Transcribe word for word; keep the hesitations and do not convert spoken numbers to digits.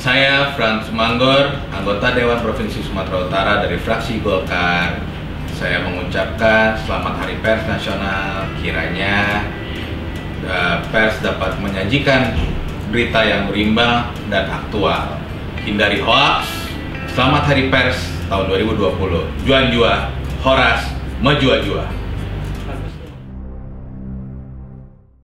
Saya Frans Manggor, anggota Dewan Provinsi Sumatera Utara dari fraksi Golkar. Saya mengucapkan selamat Hari Pers Nasional. Kiranya uh, pers dapat menyajikan berita yang berimbang dan aktual. Hindari hoaks. Selamat Hari Pers tahun dua ribu dua puluh. Juan jua, horas, majua jua.